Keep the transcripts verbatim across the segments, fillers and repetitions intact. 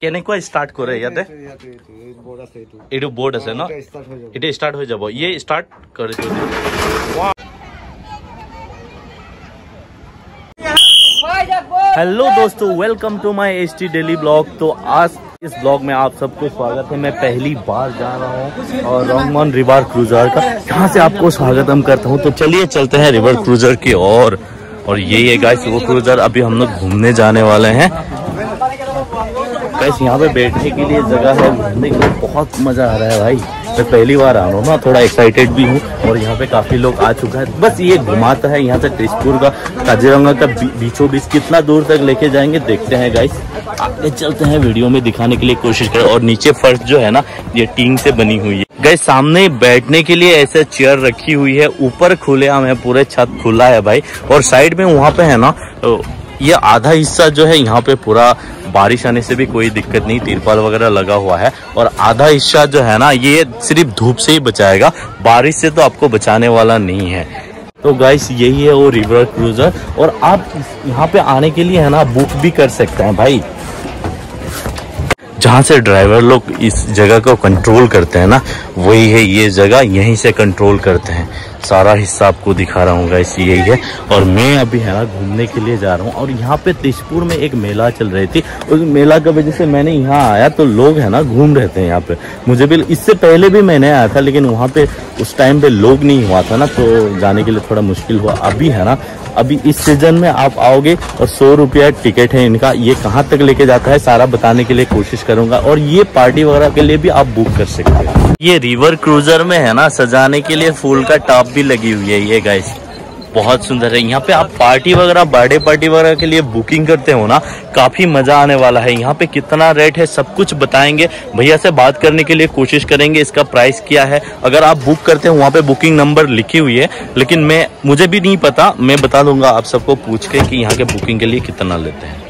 কেনেকুৱা ষ্টাৰ্ট কৰে ইয়াতে এইটো বৰ্ড আছে ন এটা ষ্টাৰ্ট হৈ যাব ये ষ্টাৰ্ট কৰি দিও हेलो दोस्तों welcome to my HT daily blog. तो आज इस ब्लॉग में आप सबको स्वागत है। मैं पहली बार जा रहा हूँ और रोंगमन रिवर क्रूजर का यहाँ से आपको स्वागत हम करता हूँ। तो चलिए चलते हैं रिवर क्रूजर की ओर। और यही है गाइस वो क्रूजर अभी हम लोग घूमने जाने वाले हैं। गाइस यहाँ पे बैठने के लिए जगह है, घूमने के लिए बहुत मजा आ रहा है भाई। मैं पहली बार आ रहा हूँ ना, थोड़ा एक्साइटेड भी हूँ। और यहाँ पे काफी लोग आ चुका है। बस ये घुमाता है यहाँ से त्रिशपुर का काजीरंगा का बीचों बीच कितना दूर तक लेके जाएंगे देखते हैं गाइस। आगे चलते हैं, वीडियो में दिखाने के लिए कोशिश करें। और नीचे फर्श जो है ना ये टीन से बनी हुई है गाइस। सामने बैठने के लिए ऐसे चेयर रखी हुई है, ऊपर खुले आम है, पूरे छत खुला है भाई। और साइड में वहाँ पे है ना ये आधा हिस्सा जो है यहाँ पे पूरा बारिश आने से भी कोई दिक्कत नहीं, तिरपाल वगैरह लगा हुआ है। और आधा हिस्सा जो है ना ये सिर्फ धूप से ही बचाएगा, बारिश से तो आपको बचाने वाला नहीं है। तो गाइस यही है वो रिवर क्रूजर। और आप यहाँ पे आने के लिए है ना बुक भी कर सकते हैं भाई। जहाँ से ड्राइवर लोग इस जगह को कंट्रोल करते हैं ना वही है ये जगह, यहीं से कंट्रोल करते हैं। सारा हिस्सा आपको दिखा रहा हूँ गाइस यही है। और मैं अभी है ना घूमने के लिए जा रहा हूँ। और यहाँ पे त्रिशपुर में एक मेला चल रही थी, उस मेला की वजह से मैंने यहाँ आया। तो लोग है ना घूम रहे थे यहाँ पे, मुझे भी इससे पहले भी मैंने आया था लेकिन वहाँ पे उस टाइम पे लोग नहीं हुआ था ना, तो जाने के लिए थोड़ा मुश्किल हुआ। अभी है ना अभी इस सीजन में आप आओगे और सौ रुपया टिकट है इनका। ये कहाँ तक लेके जाता है सारा बताने के लिए कोशिश करूंगा। और ये पार्टी वगैरह के लिए भी आप बुक कर सकते हैं। ये रिवर क्रूजर में है ना सजाने के लिए फूल का टॉप भी लगी हुई है ये गाइस, बहुत सुंदर है। यहाँ पे आप पार्टी वगैरह बर्थडे पार्टी वगैरह के लिए बुकिंग करते हो ना, काफी मजा आने वाला है। यहाँ पे कितना रेट है सब कुछ बताएंगे, भैया से बात करने के लिए कोशिश करेंगे इसका प्राइस क्या है। अगर आप बुक करते हो वहाँ पे बुकिंग नंबर लिखी हुई है, लेकिन मैं मुझे भी नहीं पता, मैं बता दूंगा आप सबको पूछ के कि यहाँ के बुकिंग के लिए कितना लेते हैं।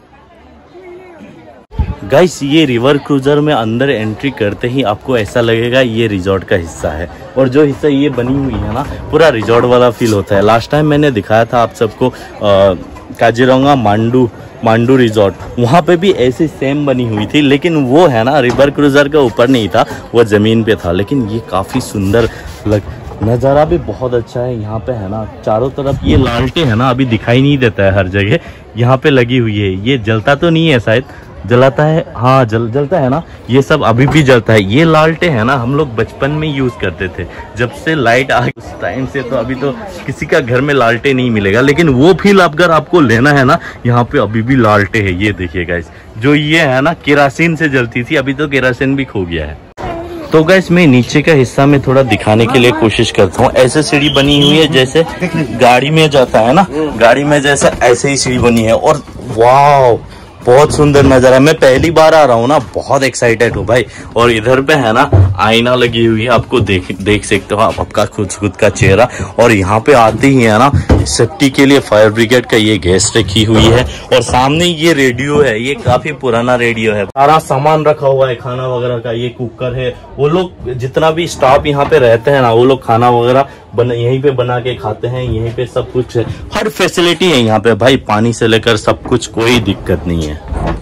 गाइस ये रिवर क्रूजर में अंदर एंट्री करते ही आपको ऐसा लगेगा ये रिजॉर्ट का हिस्सा है। और जो हिस्सा ये बनी हुई है ना पूरा रिजॉर्ट वाला फील होता है। लास्ट टाइम मैंने दिखाया था आप सबको काजीरंगा मांडू मांडू रिजॉर्ट, वहाँ पे भी ऐसी सेम बनी हुई थी, लेकिन वो है ना रिवर क्रूजर के ऊपर नहीं था, वो ज़मीन पे था। लेकिन ये काफ़ी सुंदर लग, नज़ारा भी बहुत अच्छा है। यहाँ पे है ना चारों तरफ ये लालटें है ना अभी दिखाई नहीं देता है, हर जगह यहाँ पे लगी हुई है। ये जलता तो नहीं है, शायद जलाता है, हाँ जल जलता है ना, ये सब अभी भी जलता है। ये लालटें है ना हम लोग बचपन में यूज करते थे, जब से लाइट आ गई उस टाइम से तो अभी तो किसी का घर में लालटें नहीं मिलेगा। लेकिन वो फील अगर आपको लेना है ना यहाँ पे अभी भी लालटें है। ये देखिए गाइस, जो ये है ना केरासिन से जलती थी, अभी तो केरासिन भी खो गया है। तो गाइस मैं नीचे का हिस्सा में थोड़ा दिखाने के लिए कोशिश करता हूँ। ऐसे सीढ़ी बनी हुई है जैसे गाड़ी में जाता है ना, गाड़ी में जैसे ऐसे ही सीढ़ी बनी है। और वाह बहुत सुंदर नजारा, मैं पहली बार आ रहा हूँ ना, बहुत एक्साइटेड हूँ भाई। और इधर पे है ना आईना लगी हुई है, आपको देख देख सकते हो आप आपका खुद खुद का चेहरा। और यहाँ पे आते ही है ना सेफ्टी के लिए फायर ब्रिगेड का ये गैस रखी हुई है। और सामने ये रेडियो है, ये काफी पुराना रेडियो है, सारा सामान रखा हुआ है खाना वगैरह का। ये कुकर है, वो लोग जितना भी स्टाफ यहाँ पे रहते हैं ना वो लोग खाना वगैरह बन यहीं पे बना के खाते हैं। यहीं पे सब कुछ है, हर फैसिलिटी है यहाँ पे भाई, पानी से लेकर सब कुछ, कोई दिक्कत नहीं है।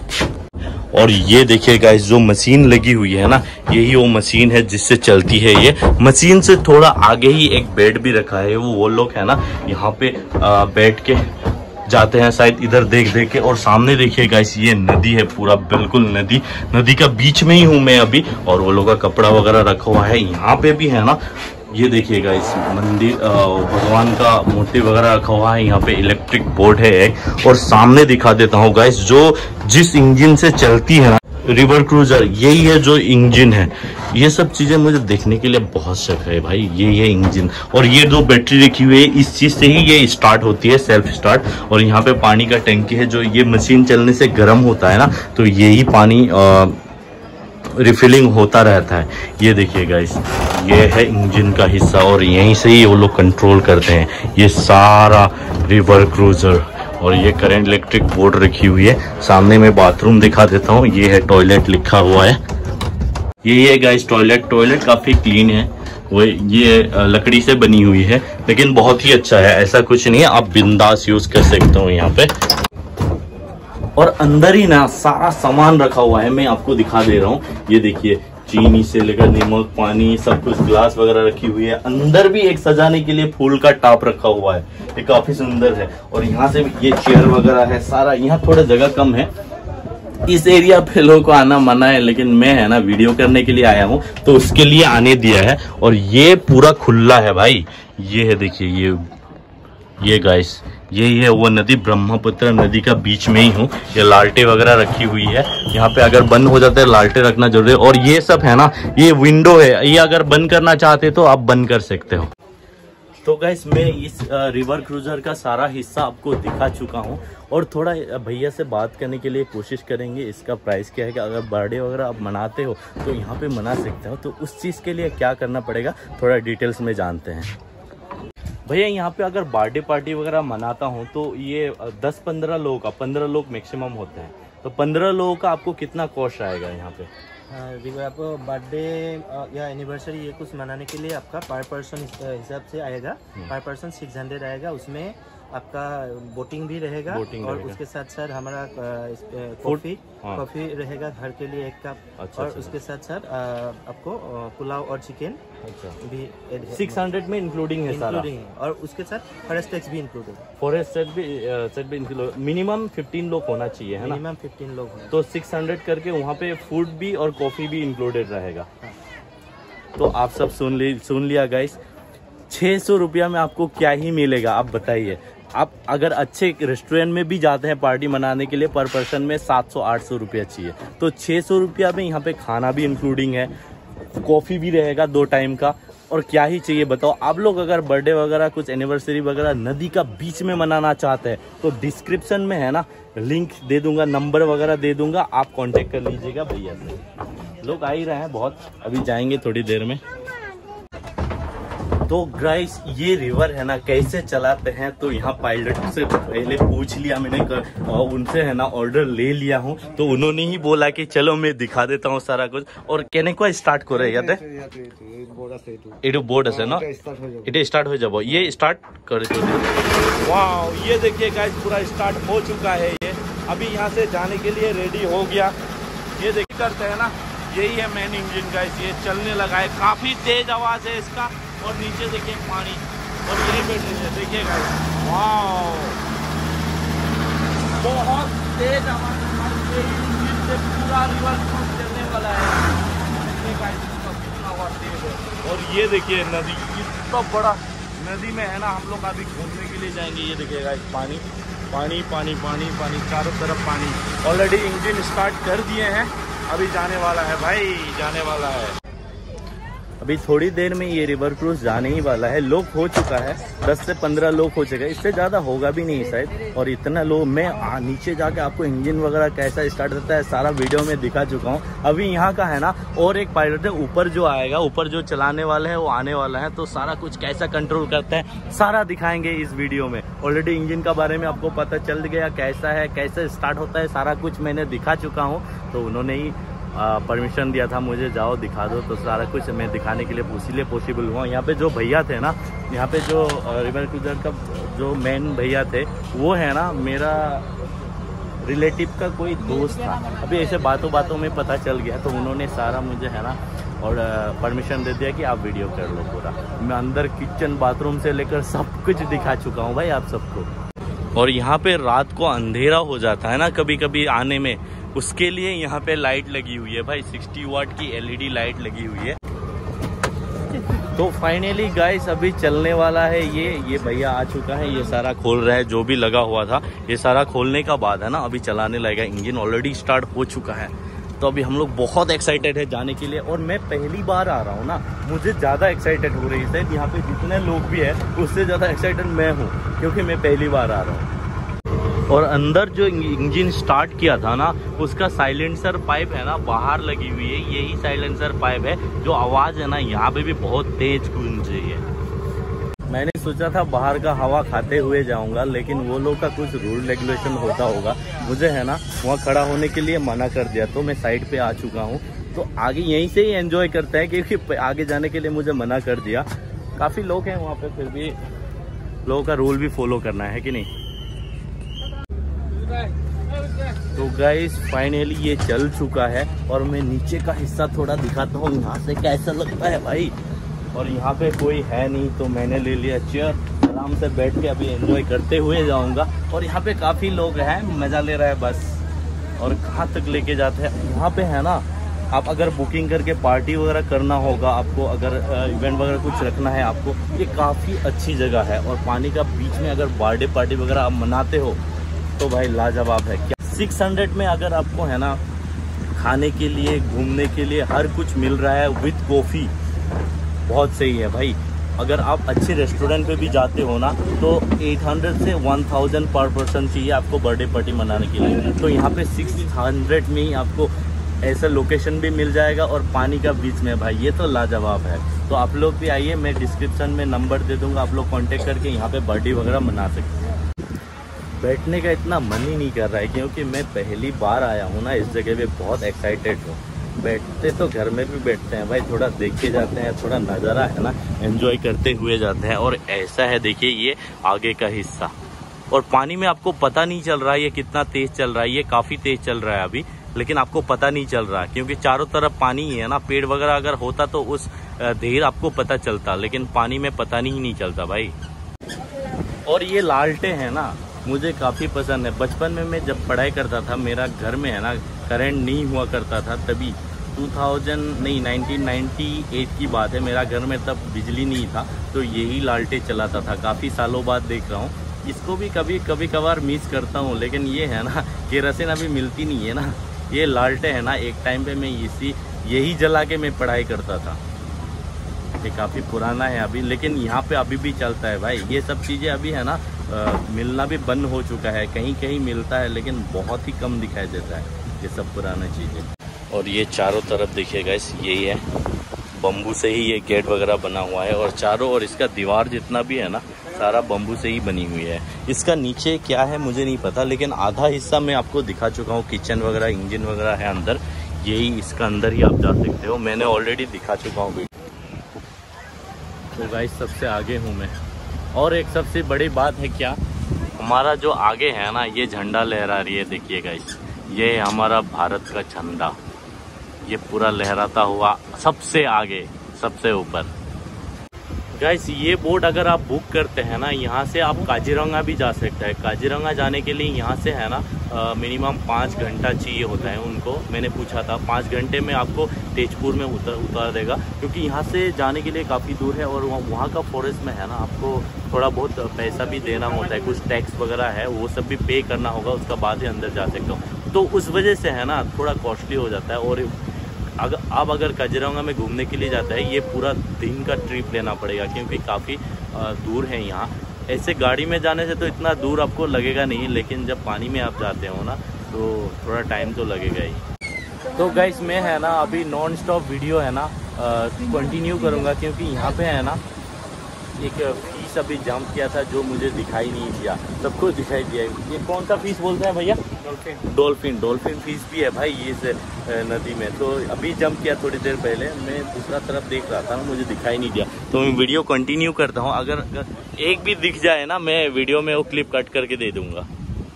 और ये देखिए गाइस जो मशीन लगी हुई है ना यही वो मशीन है जिससे चलती है। ये मशीन से थोड़ा आगे ही एक बेड भी रखा है, वो वो लोग है ना यहाँ पे बैठ के जाते हैं शायद, इधर देख देख के। और सामने देखिए गाइस ये नदी है, पूरा बिल्कुल नदी, नदी का बीच में ही हूँ मैं अभी। और वो लोग का कपड़ा वगैरह रखा हुआ है। यहाँ पे भी है ना ये देखिएगा इस मंदिर भगवान का मूर्ति वगैरह रखा हुआ है। यहाँ पे इलेक्ट्रिक बोर्ड है एक। और सामने दिखा देता हूँ गाइस जो जिस इंजन से चलती है ना रिवर क्रूजर, यही है जो इंजन है। ये सब चीजें मुझे देखने के लिए बहुत शक है भाई। ये है इंजन, और ये जो बैटरी रखी हुई है इस चीज से ही ये स्टार्ट होती है, सेल्फ स्टार्ट। और यहाँ पे पानी का टंकी है, जो ये मशीन चलने से गर्म होता है ना तो यही पानी आ, रिफिलिंग होता रहता है। ये देखिए गाइस ये है इंजन का हिस्सा, और यहीं से ही वो लोग कंट्रोल करते हैं ये सारा रिवर क्रूजर। और ये करंट इलेक्ट्रिक बोर्ड रखी हुई है। सामने में बाथरूम दिखा देता हूँ, ये है टॉयलेट लिखा हुआ है। ये है गाइस टॉयलेट, टॉयलेट काफी क्लीन है। वो ये लकड़ी से बनी हुई है लेकिन बहुत ही अच्छा है, ऐसा कुछ नहीं है, आप बिंदास यूज कर सकते हो यहाँ पे। और अंदर ही ना सारा सामान रखा हुआ है, मैं आपको दिखा दे रहा हूँ। ये देखिए चीनी से लेकर नमक, पानी, सब कुछ, ग्लास वगैरह रखी हुई है। अंदर भी एक सजाने के लिए फूल का टॉप रखा हुआ है, ये काफी सुंदर है। और यहाँ से भी ये चेयर वगैरह है सारा। यहाँ थोड़ा जगह कम है, इस एरिया पे लोगों को आना मना है, लेकिन मैं है ना वीडियो करने के लिए आया हूँ तो उसके लिए आने दिया है। और ये पूरा खुला है भाई। ये है देखिए, ये ये गाइस, ये है वो नदी, ब्रह्मपुत्र नदी का बीच में ही हूँ। ये लालटें वगैरह रखी हुई है यहाँ पे, अगर बंद हो जाता है लालटें रखना जरूरी है। और ये सब है ना, ये विंडो है, ये अगर बंद करना चाहते तो आप बंद कर सकते हो। तो गाइस मैं इस रिवर क्रूजर का सारा हिस्सा आपको दिखा चुका हूँ और थोड़ा भैया से बात करने के लिए कोशिश करेंगे। इसका प्राइस क्या है कि अगर बर्थडे वगैरह आप मनाते हो तो यहाँ पे मना सकते हो, तो उस चीज़ के लिए क्या करना पड़ेगा थोड़ा डिटेल्स में जानते हैं। भैया यहाँ पे अगर बर्थडे पार्टी वगैरह मनाता हूँ तो ये दस पंद्रह लोगों का, पंद्रह लोग मैक्सिमम होते हैं, तो पंद्रह लोगों का आपको कितना कॉस्ट आएगा यहाँ पे? देखो आपको बर्थडे या एनिवर्सरी ये कुछ मनाने के लिए आपका पर पर्सन हिसाब से आएगा, पर पर्सन सिक्स हंड्रेड आएगा। उसमें आपका बोटिंग भी रहेगा बोटिंग और रहेगा। उसके साथ साथ हमारा कॉफी कॉफी रहेगा घर के लिए एक कप। अच्छा, और अच्छा। उसके साथ साथ आपको पुलाव और चिकन अच्छा भी सिक्स हंड्रेड में इंक्लूडिंग है सारा, इंक्लूडिंग। और उसके साथ फॉरेस्ट टैक्स भी इंक्लूड है। फॉरेस्ट सेट भी सेट भी इंक्लूड। मिनिमम फिफ्टीन लोग होना चाहिए है ना? मिनिमम फिफ्टीन लोग होंगे। तो सिक्स हंड्रेड करके वहाँ पे फूड भी और कॉफी भी इंक्लूडेड रहेगा। तो आप सब सुन ली सुन लिया गाइस, छः सौ रुपया में आपको क्या ही मिलेगा आप बताइए। आप अगर अच्छे रेस्टोरेंट में भी जाते हैं पार्टी मनाने के लिए, पर पर्सन में सात सौ आठ सौ रुपया चाहिए, तो छः सौ रुपया में यहाँ पे खाना भी इंक्लूडिंग है, कॉफ़ी भी रहेगा दो टाइम का, और क्या ही चाहिए बताओ। आप लोग अगर बर्थडे वगैरह कुछ एनिवर्सरी वगैरह नदी का बीच में मनाना चाहते हैं तो डिस्क्रिप्शन में है ना लिंक दे दूंगा, नंबर वगैरह दे दूंगा, आप कांटेक्ट कर लीजिएगा भैया से। लोग आ ही रहे हैं बहुत, अभी जाएंगे थोड़ी देर में। तो गाइस ये रिवर है ना कैसे चलाते हैं, तो यहाँ पायलट से पहले पूछ लिया मैंने कर, और उनसे है ना ऑर्डर ले लिया हूँ, तो उन्होंने ही बोला कि चलो मैं दिखा देता हूँ सारा कुछ। और कहने को स्टार्ट करे याद है ये बोर्ड है ना, इटे स्टार्ट हो जाओ, ये स्टार्ट कर। वाह ये देखिए गाइस पूरा स्टार्ट हो चुका है, ये अभी यहाँ से जाने के लिए रेडी हो गया। ये देख करते है ना, यही है मेन इंजन गाइस, ये चलने लगा है, काफी तेज आवाज है इसका। और नीचे देखिए पानी, और यही बैठे हैं देखिए गाइस, वाह बहुत तेज आवाज है, इंजन से पूरा रिवर क्रूज चलने वाला है। देखिए गाइस इसका कितना आवाज तेज है। और ये देखिए नदी कितना बड़ा, नदी में है ना हम लोग अभी घूमने के लिए जाएंगे। ये देखिए गाइस पानी पानी पानी पानी पानी चारों तरफ पानी। ऑलरेडी इंजन स्टार्ट कर दिए हैं, अभी जाने वाला है भाई, जाने वाला है। अभी थोड़ी देर में ये रिवर क्रूज जाने ही वाला है। लोग हो चुका है, दस से पंद्रह लोग हो चुका है, इससे ज़्यादा होगा भी नहीं शायद। और इतना लोग, मैं आ, नीचे जाके आपको इंजन वगैरह कैसा स्टार्ट होता है सारा वीडियो में दिखा चुका हूँ। अभी यहाँ का है ना, और एक पायलट है ऊपर जो आएगा, ऊपर जो चलाने वाला है वो आने वाला है, तो सारा कुछ कैसा कंट्रोल करता है सारा दिखाएंगे इस वीडियो में। ऑलरेडी इंजन का बारे में आपको पता चल गया, कैसा है कैसे स्टार्ट होता है, सारा कुछ मैंने दिखा चुका हूँ। तो उन्होंने ही परमिशन दिया था मुझे, जाओ दिखा दो, तो सारा कुछ मैं दिखाने के लिए इसीलिए पॉसिबल हुआ। यहाँ पे जो भैया थे ना, यहाँ पे जो रिवर क्रूजर का जो मेन भैया थे वो है ना मेरा रिलेटिव का कोई दोस्त था। अभी ऐसे बातों बातों में पता चल गया, तो उन्होंने सारा मुझे है ना और परमिशन दे दिया कि आप वीडियो कर लो पूरा। मैं अंदर किचन बाथरूम से लेकर सब कुछ दिखा चुका हूँ भाई आप सबको। और यहाँ पे रात को अंधेरा हो जाता है ना कभी कभी आने में, उसके लिए यहाँ पे लाइट लगी हुई है भाई, साठ वाट की एलईडी लाइट लगी हुई है। तो फाइनली गाइस अभी चलने वाला है ये ये भैया आ चुका है, ये सारा खोल रहा है जो भी लगा हुआ था, ये सारा खोलने का बाद है ना अभी चलाने लगेगा। इंजन ऑलरेडी स्टार्ट हो चुका है, तो अभी हम लोग बहुत एक्साइटेड है जाने के लिए। और मैं पहली बार आ रहा हूँ ना, मुझे ज़्यादा एक्साइटेड हो रही है, शायद यहाँ पे जितने लोग भी है उससे ज़्यादा एक्साइटेड मैं हूँ, क्योंकि मैं पहली बार आ रहा हूँ। और अंदर जो इंजन स्टार्ट किया था ना, उसका साइलेंसर पाइप है ना बाहर लगी हुई है, यही साइलेंसर पाइप है, जो आवाज़ है ना यहाँ पे भी बहुत तेज गूंज रही है। मैंने सोचा था बाहर का हवा खाते हुए जाऊंगा, लेकिन वो लोग का कुछ रूल रेगुलेशन होता होगा, मुझे है ना वहाँ खड़ा होने के लिए मना कर दिया, तो मैं साइड पे आ चुका हूँ। तो आगे यहीं से ही एंजॉय करते हैं, क्योंकि आगे जाने के लिए मुझे मना कर दिया। काफ़ी लोग हैं वहाँ पे, फिर भी लोगों का रूल भी फॉलो करना है कि नहीं। तो गाइस फाइनली ये चल चुका है और मैं नीचे का हिस्सा थोड़ा दिखाता हूँ यहाँ से कैसा लगता है भाई। और यहाँ पे कोई है नहीं तो मैंने ले लिया चेयर, आराम से बैठ के अभी एंजॉय करते हुए जाऊँगा। और यहाँ पे काफ़ी लोग हैं, मज़ा ले रहा है बस। और कहाँ तक लेके जाते हैं यहाँ पे है ना, आप अगर बुकिंग करके पार्टी वगैरह करना होगा आपको, अगर इवेंट वगैरह कुछ रखना है आपको, ये काफ़ी अच्छी जगह है। और पानी का बीच में अगर बर्थडे पार्टी वगैरह आप मनाते हो तो भाई लाजवाब है। क्या सिक्स हंड्रेड में अगर आपको है ना खाने के लिए, घूमने के लिए हर कुछ मिल रहा है विद कॉफ़ी, बहुत सही है भाई। अगर आप अच्छे रेस्टोरेंट पे भी जाते हो ना तो आठ सौ से एक हज़ार पर पर्सन चाहिए आपको बर्थडे पार्टी मनाने के लिए। तो यहाँ पे छह सौ में ही आपको ऐसा लोकेशन भी मिल जाएगा और पानी का बीच में भाई, ये तो लाजवाब है। तो आप लोग भी आइए, मैं डिस्क्रिप्शन में नंबर दे दूंगा, आप लोग कांटेक्ट करके यहाँ पे बर्थडे वगैरह मना सकते हैं। बैठने का इतना मन ही नहीं कर रहा है क्योंकि मैं पहली बार आया हूँ ना इस जगह पे, बहुत एक्साइटेड हूँ। बैठते तो घर में भी बैठते हैं भाई, थोड़ा देख के जाते हैं, थोड़ा नज़ारा है ना एंजॉय करते हुए जाते हैं। और ऐसा है देखिए ये आगे का हिस्सा, और पानी में आपको पता नहीं चल रहा है ये कितना तेज़ चल रहा है। ये काफ़ी तेज़ चल रहा है अभी, लेकिन आपको पता नहीं चल रहा क्योंकि चारों तरफ पानी ही है ना। पेड़ वगैरह अगर होता तो उस देर आपको पता चलता, लेकिन पानी में पता नहीं नहीं चलता भाई। और ये लालटे हैं ना, मुझे काफ़ी पसंद है। बचपन में मैं जब पढ़ाई करता था, मेरा घर में है ना करंट नहीं हुआ करता था, तभी दो हज़ार नहीं उन्नीस सौ अट्ठानवे की बात है, मेरा घर में तब बिजली नहीं था तो यही लालटे चलाता था। काफ़ी सालों बाद देख रहा हूँ इसको भी, कभी कभी कभार मिस करता हूँ। लेकिन ये है ना केरोसिन अभी मिलती नहीं है ना, ये लालटे है ना, एक टाइम पे मैं इसी यही जला के मैं पढ़ाई करता था। ये काफ़ी पुराना है अभी, लेकिन यहाँ पे अभी भी चलता है भाई। ये सब चीज़ें अभी है ना आ, मिलना भी बंद हो चुका है, कहीं कहीं मिलता है लेकिन बहुत ही कम दिखाई देता है ये सब पुराना चीज़ें। और ये चारों तरफ देखिएगा इस यही है, बम्बू से ही ये गेट वगैरह बना हुआ है। और चारों और इसका दीवार जितना भी है ना सारा बम्बू से ही बनी हुई है। इसका नीचे क्या है मुझे नहीं पता, लेकिन आधा हिस्सा मैं आपको दिखा चुका हूँ। किचन वगैरह, इंजन वगैरह है अंदर, यही इसका अंदर ही आप जा सकते हो, मैंने ऑलरेडी दिखा चुका हूँ। तो गाइस सबसे आगे हूँ मैं। और एक सबसे बड़ी बात है क्या, हमारा जो आगे है ना ये झंडा लहरा रही है, देखिए गाइस ये हमारा भारत का झंडा, ये पूरा लहराता हुआ सबसे आगे, सबसे ऊपर। गाइस ये बोट अगर आप बुक करते हैं ना, यहाँ से आप काजीरंगा भी जा सकते हैं। काजीरंगा जाने के लिए यहाँ से है ना मिनिमम पाँच घंटा चाहिए होता है उनको, मैंने पूछा था। पाँच घंटे में आपको तेजपुर में उतर उतार देगा, क्योंकि यहाँ से जाने के लिए काफ़ी दूर है। और वहाँ का फॉरेस्ट में है ना आपको थोड़ा बहुत पैसा भी देना होता है, कुछ टैक्स वगैरह है वो सब भी पे करना होगा, उसका बाद ही अंदर जा सकते हो। तो उस वजह से है ना थोड़ा कॉस्टली हो जाता है। और अगर आप अगर काजीरंगा में घूमने के लिए जाता है, ये पूरा दिन का ट्रिप लेना पड़ेगा क्योंकि काफ़ी दूर है यहाँ। ऐसे गाड़ी में जाने से तो इतना दूर आपको लगेगा नहीं, लेकिन जब पानी में आप जाते हो ना तो थोड़ा टाइम तो लगेगा ही। तो गाइस मैं है ना अभी नॉन स्टॉप वीडियो है ना कंटिन्यू करूँगा, क्योंकि यहाँ पे है ना एक फीस अभी जंप किया था जो मुझे दिखाई नहीं दिया, सबको दिखाई दिया। ये कौन सा फीस बोलते हैं भैया? डॉल्फिन। डॉल्फिन डॉल्फिन फीस भी है भाई ये नदी में। तो अभी जंप किया थोड़ी देर पहले, मैं दूसरा तरफ देख रहा था ना, मुझे दिखाई नहीं दिया, तो मैं वीडियो कंटिन्यू करता हूँ। अगर, अगर एक भी दिख जाए ना मैं वीडियो में वो क्लिप कट करके दे दूँगा।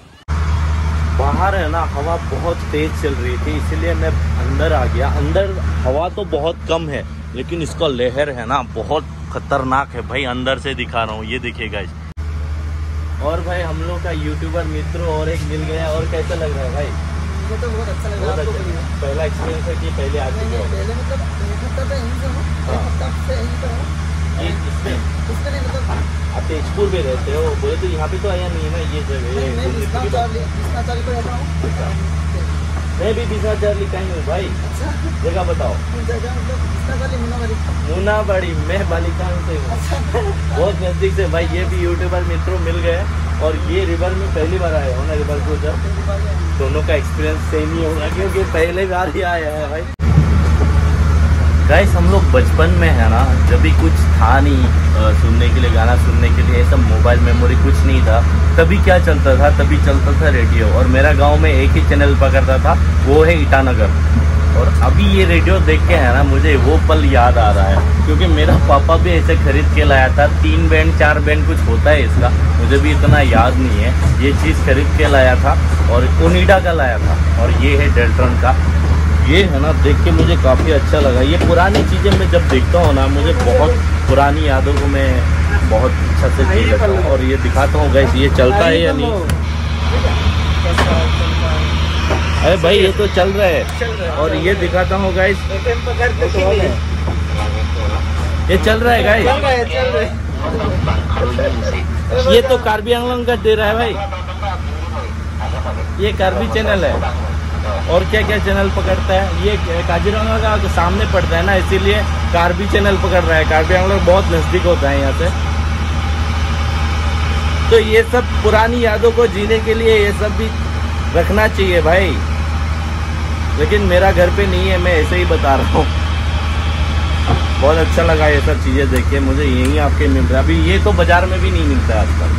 बाहर है ना हवा बहुत तेज चल रही थी, इसलिए मैं अंदर आ गया। अंदर हवा तो बहुत कम है, लेकिन इसका लहर है ना बहुत खतरनाक है भाई। अंदर से दिखा रहा हूँ, ये देखिएगा। और भाई हम लोग का यूट्यूबर मित्र और एक मिल गया। और कैसा लग रहा है भाई? मुझे तो बहुत अच्छा लग रहा है। अच्छा। पहला एक्सपीरियंस है कि पहले आ चुके हो? पहले मतलब मतलब यहीं से हूँ, मतलब से यहीं पे हूँ। ये इसमें इसमें नहीं मतलब आप तेजपुर में रहते हो, बोले तो यहाँ पे तो आया नहीं है ना ये जगह। मैं बिस्ना चार्ली बिस्ना चार्ली को रहता हूँ। मैं भी बिस्ना चार्ली का ही हूँ भाई। अच्छा जगह बताओ। जगह मतलब बिस्ना चार्ली मुनाबाड़ी। मुनाबाड़ी मैं बालिकाओं से हूँ, बहुत नजदीक से भाई। ये भी यूट्यूबर मित्रों मिल गए। और ये रिवर में पहली बार आया हो ना, रिवर क्रूजर। दोनों का एक्सपीरियंस सेम ही होगा क्योंकि पहले बार ही आया है भाई। गाइस हम लोग बचपन में है ना, जब भी कुछ था नहीं आ, सुनने के लिए, गाना सुनने के लिए, सब मोबाइल मेमोरी कुछ नहीं था, तभी क्या चलता था? तभी चलता था रेडियो। और मेरा गांव में एक ही चैनल पकड़ता था, वो है ईटानगर। और अभी ये रेडियो देख के है ना मुझे वो पल याद आ रहा है, क्योंकि मेरा पापा भी ऐसे खरीद के लाया था। तीन बैंड चार बैंड कुछ होता है इसका, मुझे भी इतना याद नहीं है। ये चीज़ खरीद के लाया था और ओनिडा का लाया था, और ये है डेल्ट्रॉन का। ये है ना देख के मुझे काफ़ी अच्छा लगा। ये पुरानी चीज़ें मैं जब देखता हूँ ना, मुझे बहुत पुरानी यादों को मैं बहुत अच्छा से जी लेता हूँ। और ये दिखाता हूँ गाइस, ये चलता है या नहीं। अरे भाई ये तो चल रहा है। और ये दिखाता हूँ गाइस, ये चल रहा है गाइस। ये तो कार्बी आंगलोंग का दे रहा है भाई, ये कार्बी चैनल है। और क्या क्या चैनल पकड़ता है, ये काजीरंगा का सामने पड़ता है ना, इसीलिए कार्बी चैनल पकड़ रहा है। कार्बी आंगलोंग बहुत नजदीक होता है यहाँ से। तो ये सब पुरानी यादों को जीने के लिए ये सब भी रखना चाहिए भाई। लेकिन मेरा घर पे नहीं है, मैं ऐसे ही बता रहा हूँ। बहुत अच्छा लगा ये सब चीज़ें देख के, मुझे यही आपके मिल रहा है। अभी ये तो बाजार में भी नहीं मिलता आजकल।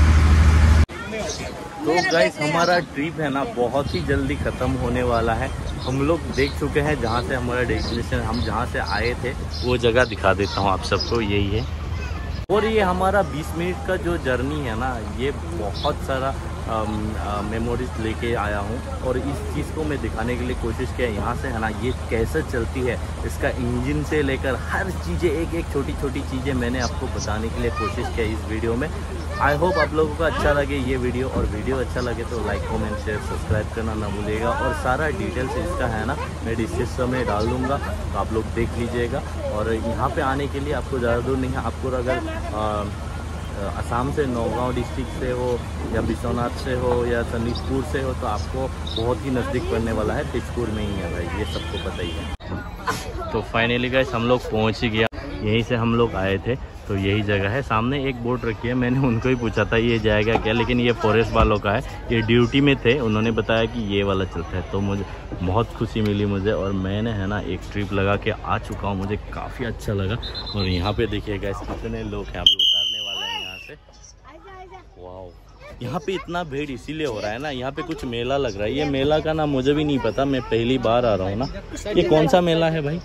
तो गाइस हमारा ट्रिप है ना बहुत ही जल्दी ख़त्म होने वाला है। हम लोग देख चुके हैं जहाँ से हमारा डेस्टिनेशन, हम जहाँ से आए थे वो जगह दिखा देता हूँ आप सबको। यही है। और ये हमारा बीस मिनट का जो जर्नी है ना, ये बहुत सारा मेमोरीज लेके आया हूँ। और इस चीज़ को मैं दिखाने के लिए कोशिश किया यहाँ से है ना, ये कैसे चलती है, इसका इंजन से लेकर हर चीज़ें, एक एक छोटी छोटी चीज़ें मैंने आपको बताने के लिए कोशिश किया इस वीडियो में। आई होप आप लोगों को अच्छा लगे ये वीडियो, और वीडियो अच्छा लगे तो लाइक कमेंट शेयर सब्सक्राइब करना ना भूलिएगा। और सारा डिटेल्स इसका है ना मैं डिस्क्रिप्शन में डाल दूँगा, तो आप लोग देख लीजिएगा। और यहाँ पे आने के लिए आपको ज़्यादा दूर नहीं है। आपको अगर असम से, नौगांव डिस्ट्रिक्ट से हो या बिश्वनाथ से हो या सनीतपुर से हो, तो आपको बहुत ही नज़दीक पड़ने वाला है। तेजपुर में ही है भाई, ये सबको पता ही है। तो फाइनली गाइस हम लोग पहुँच ही गया। यहीं से हम लोग आए थे, तो यही जगह है। सामने एक बोट रखी है, मैंने उनको ही पूछा था ये जाएगा क्या, लेकिन ये फॉरेस्ट वालों का है। ये ड्यूटी में थे, उन्होंने बताया कि ये वाला चलता है। तो मुझे बहुत खुशी मिली मुझे, और मैंने है ना एक ट्रिप लगा के आ चुका हूँ। मुझे काफ़ी अच्छा लगा। और यहाँ पे देखिएगा इस कितने लोग यहाँ पे उतारने वाले हैं यहाँ से। वाह, यहाँ पे इतना भीड़ इसीलिए हो रहा है ना, यहाँ पे कुछ मेला लग रहा है। ये मेला का नाम मुझे भी नहीं पता, मैं पहली बार आ रहा हूँ ना। ये कौन सा मेला है भाई?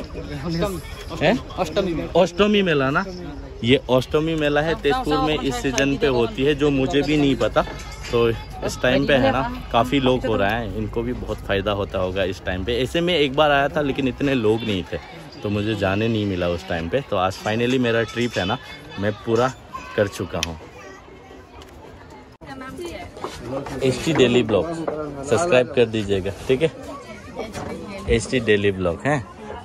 अष्टमी अष्टमी मेला ना, ये अष्टमी मेला है तेजपुर में। इस सीजन पे होती है, जो मुझे भी नहीं पता। तो इस टाइम पे है ना काफ़ी लोग हो रहा है, इनको भी बहुत फ़ायदा होता होगा इस टाइम पे। ऐसे में एक बार आया था लेकिन इतने लोग नहीं थे, तो मुझे जाने नहीं मिला उस टाइम पे। तो आज फाइनली मेरा ट्रिप है ना मैं पूरा कर चुका हूँ। H T daily blog subscribe कर दीजिएगा, ठीक है? एच टी डेली ब्लॉग है।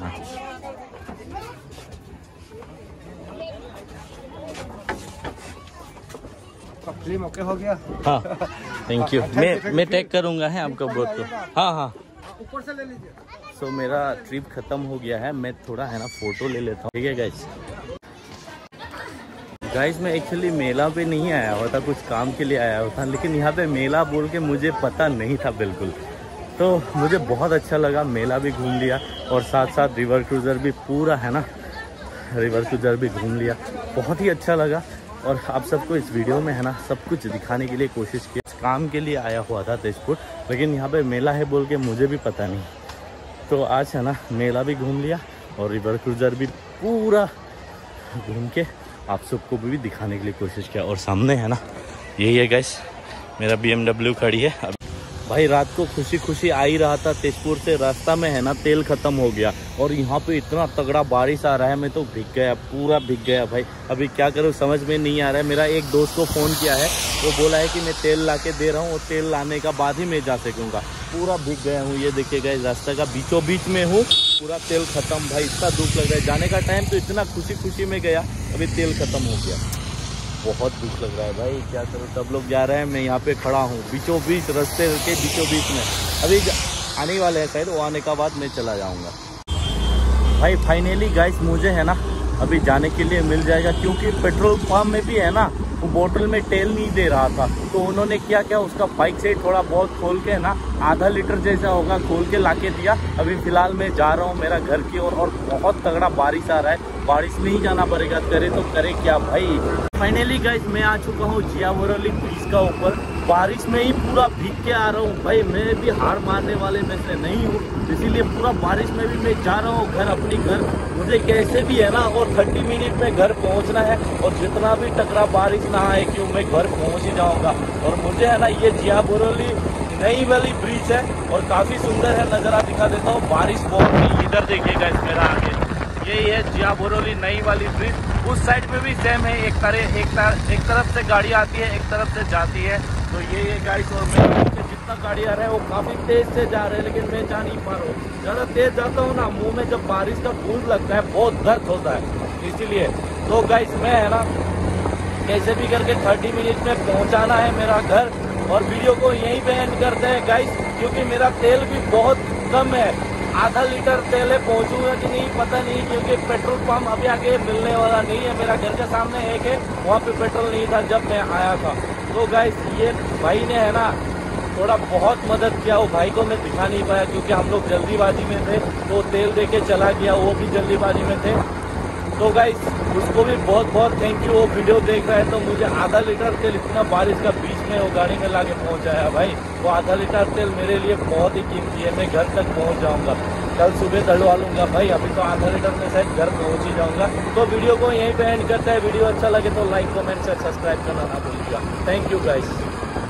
फिल्म ओके हो गया? हाँ थैंक यू। मैं मैं टैग करूँगा है आपका बोट को। हाँ हाँ ऊपर से ले लीजिए। सो so, मेरा ट्रिप ख़त्म हो गया है। मैं थोड़ा है ना फ़ोटो ले लेता हूँ, ठीक है गाइस? गाइस मैं एक्चुअली मेला पे नहीं आया हुआ था, कुछ काम के लिए आया हुआ था, लेकिन यहाँ पे मेला बोल के मुझे पता नहीं था बिल्कुल। तो मुझे बहुत अच्छा लगा, मेला भी घूम लिया और साथ साथ रिवर क्रूज़र भी पूरा है ना, रिवर क्रूज़र भी घूम लिया। बहुत ही अच्छा लगा। और आप सबको इस वीडियो में है ना सब कुछ दिखाने के लिए कोशिश की। काम के लिए आया हुआ था तेजपुर, लेकिन यहाँ पे मेला है बोल के मुझे भी पता नहीं। तो आज है ना मेला भी घूम लिया और रिवर क्रूज़र भी पूरा घूम के आप सबको भी दिखाने के लिए कोशिश किया। और सामने है ना यही है गाइस, मेरा बी एम डब्ल्यू खड़ी है। अब भाई रात को खुशी खुशी आ ही रहा था तेजपुर से, रास्ता में है ना तेल ख़त्म हो गया और यहाँ पे इतना तगड़ा बारिश आ रहा है, मैं तो भीग गया, पूरा भीग गया भाई। अभी क्या करूँ समझ में नहीं आ रहा है। मेरा एक दोस्त को फ़ोन किया है, वो बोला है कि मैं तेल ला के दे रहा हूँ और तेल लाने का बाद ही मैं जा सकूँगा। पूरा भीग गया हूँ, ये देखिएगा इस रास्ते का बीचों बीच में हूँ, पूरा तेल ख़त्म। भाई इतना दुख लग रहा है, जाने का टाइम तो इतना खुशी खुशी में गया, अभी तेल ख़त्म हो गया। बहुत दुख लग रहा है भाई, क्या करूँ। सब लोग जा रहे हैं, मैं यहाँ पे खड़ा हूँ बीचों बीच, रास्ते के बीचों बीच में। अभी आने वाले हैं शायद, वो आने का बाद मैं चला जाऊँगा। भाई फाइनली गाइस मुझे है ना अभी जाने के लिए मिल जाएगा, क्योंकि पेट्रोल पंप में भी है ना वो बोतल में तेल नहीं दे रहा था। तो उन्होंने क्या क्या उसका बाइक से थोड़ा बहुत खोल के ना आधा लीटर जैसा होगा खोल के लाके दिया। अभी फिलहाल मैं जा रहा हूँ मेरा घर की ओर, और, और बहुत तगड़ा बारिश आ रहा है, बारिश में ही जाना पड़ेगा, करे तो करे क्या भाई। फाइनली गाइस मैं आ चुका हूँ जियावरोली ब्रिज का ऊपर। बारिश में ही पूरा भीग के आ रहा हूँ भाई। मैं भी हार मारने वाले में से नहीं हूँ, इसीलिए पूरा बारिश में भी मैं जा रहा हूँ घर, अपनी घर। मुझे कैसे भी है ना और तीस मिनट में घर पहुँचना है, और जितना भी टकरा बारिश ना आए क्यों मैं घर पहुँच ही जाऊँगा। और मुझे है ना ये जिया बोरोली नई वाली ब्रिज है और काफ़ी सुंदर है, नज़ारा दिखा देता हूँ। बारिश बहुत ही, इधर देखिएगा इस मेरा आगे, यही है जिया बोरोली नई वाली ब्रिज। उस साइड में भी सेम है, एक तरह एक तरह एक तरफ से गाड़ी आती है, एक तरफ से जाती है। तो ये ये गाइस, और मेरे जितना गाड़ी आ रहा है वो काफ़ी तेज़ से जा रहे हैं, लेकिन मैं जा नहीं पा रहा हूँ। ज़्यादा तेज़ जाता हूँ ना, मुंह में जब बारिश का बूंद लगता है बहुत दर्द होता है, इसीलिए। तो गाइस मैं है ना कैसे भी करके तीस मिनट में पहुँचाना है मेरा घर, और वीडियो को यहीं पे एंड करते हैं गाइस, क्योंकि मेरा तेल भी बहुत कम है। आधा लीटर तेल है, पहुँचूंगा कि नहीं पता नहीं, क्योंकि पेट्रोल पंप अभी आगे मिलने वाला नहीं है। मेरा घर के सामने एक है, वहाँ पे पेट्रोल नहीं था जब मैं आया था। तो गाइस ये भाई ने है ना थोड़ा बहुत मदद किया, वो भाई को मैं दिखा नहीं पाया क्योंकि हम लोग जल्दीबाजी में थे, तो तेल दे के चला गया, वो भी जल्दीबाजी में थे। तो गाइस उसको भी बहुत बहुत थैंक यू, वो वीडियो देख रहा है। तो मुझे आधा लीटर तेल इतना बारिश का बीच में वो गाड़ी में ला के पहुँचाया भाई, वो आधा लीटर तेल मेरे लिए बहुत ही कीमती है। मैं घर तक पहुँच जाऊँगा, कल सुबह डलवा लूँगा भाई, अभी तो आधा लीटर में शायद घर पहुँच ही जाऊँगा। तो वीडियो को यहीं पे एंड करता है। वीडियो अच्छा लगे तो लाइक कमेंट से सब्सक्राइब करना ना भूलिएगा। Thank you guys.